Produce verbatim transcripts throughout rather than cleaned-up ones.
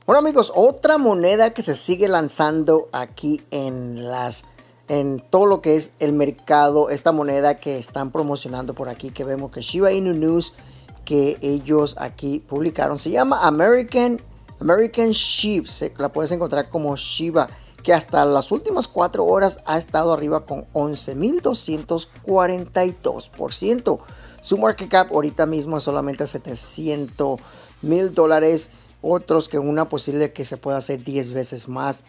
Bueno amigos, otra moneda que se sigue lanzando aquí en las en todo lo que es el mercado, esta moneda que están promocionando por aquí, que vemos que Shiba Inu News, que ellos aquí publicaron, se llama American American Shiba, la puedes encontrar como Shiba, que hasta las últimas cuatro horas ha estado arriba con once mil doscientos cuarenta y dos por ciento. Su market cap ahorita mismo es solamente setecientos mil dólares. Otros que una posible que se pueda hacer diez veces más,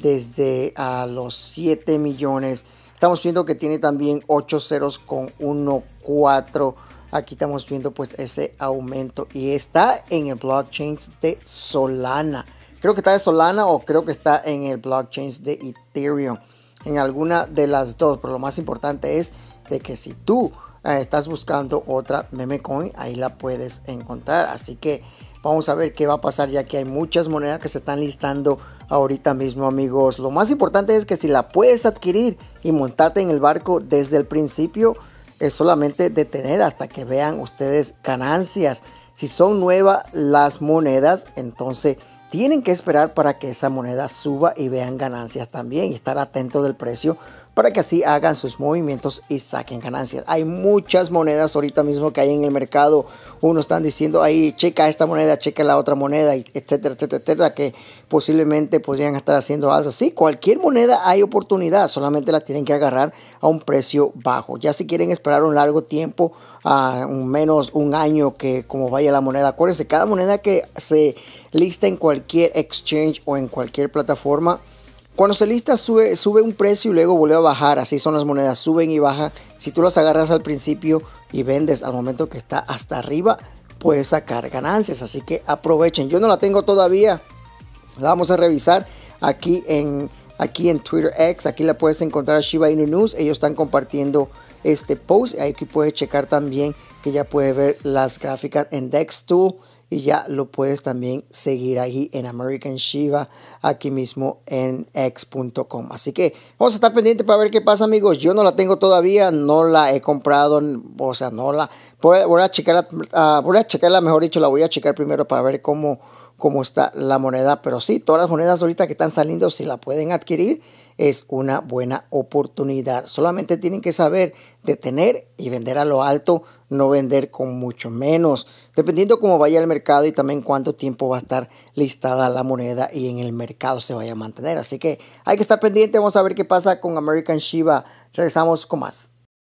desde a los siete millones. Estamos viendo que tiene también ocho ceros con uno cuatro. Aquí estamos viendo pues ese aumento y está en el blockchain de Solana. Creo que está de Solana o creo que está en el blockchain de Ethereum. En alguna de las dos. Pero lo más importante es de que si tú eh, estás buscando otra meme coin, ahí la puedes encontrar. Así que vamos a ver qué va a pasar, ya que hay muchas monedas que se están listando ahorita mismo, amigos. Lo más importante es que si la puedes adquirir y montarte en el barco desde el principio, es solamente detener hasta que vean ustedes ganancias. Si son nuevas las monedas, entonces tienen que esperar para que esa moneda suba y vean ganancias también, y estar atentos del precio para que así hagan sus movimientos y saquen ganancias. Hay muchas monedas ahorita mismo que hay en el mercado. Unos están diciendo ahí, checa esta moneda, checa la otra moneda, etcétera, etcétera, etcétera, que posiblemente podrían estar haciendo algo así. Cualquier moneda hay oportunidad, solamente la tienen que agarrar a un precio bajo. Ya si quieren esperar un largo tiempo, a uh, menos un año que como vaya la moneda, acuérdense, cada moneda que se lista en cualquier exchange o en cualquier plataforma, cuando se lista sube, sube un precio y luego vuelve a bajar. Así son las monedas, suben y bajan. Si tú las agarras al principio y vendes al momento que está hasta arriba, puedes sacar ganancias. Así que aprovechen. Yo no la tengo todavía, la vamos a revisar aquí en, aquí en Twitter X. Aquí la puedes encontrar, Shiba Inu News. Ellos están compartiendo este post. Aquí puedes checar también que ya puedes ver las gráficas en DexTool. Y ya lo puedes también seguir ahí en American Shiba, aquí mismo en x punto com. Así que vamos a estar pendientes para ver qué pasa, amigos. Yo no la tengo todavía, no la he comprado, o sea, no la... Voy, voy a checarla, uh, voy a checarla, mejor dicho, la voy a checar primero para ver cómo, cómo está la moneda. Pero sí, todas las monedas ahorita que están saliendo, si la pueden adquirir, es una buena oportunidad. Solamente tienen que saber detener y vender a lo alto, no vender con mucho menos, dependiendo cómo vaya el mercado y también cuánto tiempo va a estar listada la moneda y en el mercado se vaya a mantener. Así que hay que estar pendiente. Vamos a ver qué pasa con American Shiba. Regresamos con más.